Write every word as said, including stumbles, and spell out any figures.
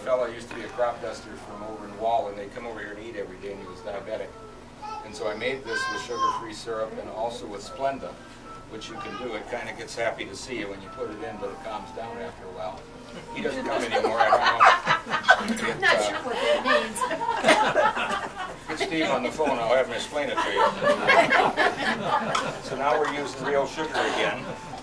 fellow used to be a crop duster from over in Wall, and they'd come over here and eat every day, and he was diabetic. And so I made this with sugar-free syrup and also with Splenda, which you can do. It kind of gets happy to see you when you put it in, but it calms down after a while. He doesn't come anymore, I don't know. It, Not uh, sure what that means. Get Steve on the phone, I'll have him explain it to you. So now we're using real sugar again.